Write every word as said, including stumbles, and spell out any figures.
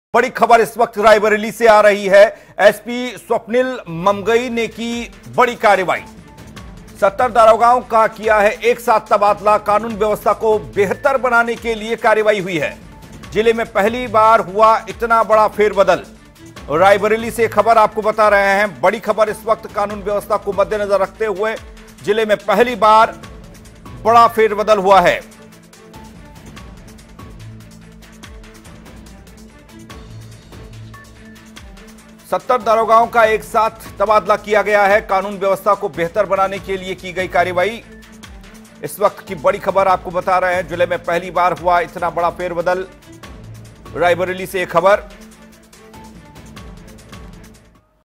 बड़ी खबर इस वक्त रायबरेली से आ रही है। एसपी स्वप्निल ममगई ने की बड़ी कार्रवाई। सत्तर दारोगाओं का किया है एक साथ तबादला। कानून व्यवस्था को बेहतर बनाने के लिए कार्रवाई हुई है। जिले में पहली बार हुआ इतना बड़ा फेरबदल। रायबरेली से खबर आपको बता रहे हैं। बड़ी खबर इस वक्त कानून व्यवस्था को मद्देनजर रखते हुए जिले में पहली बार बड़ा फेरबदल हुआ है। सत्तर दारोगाओं का एक साथ तबादला किया गया है। कानून व्यवस्था को बेहतर बनाने के लिए की गई कार्रवाई। इस वक्त की बड़ी खबर आपको बता रहे हैं। जिले में पहली बार हुआ इतना बड़ा फेरबदल। रायबरेली से एक खबर।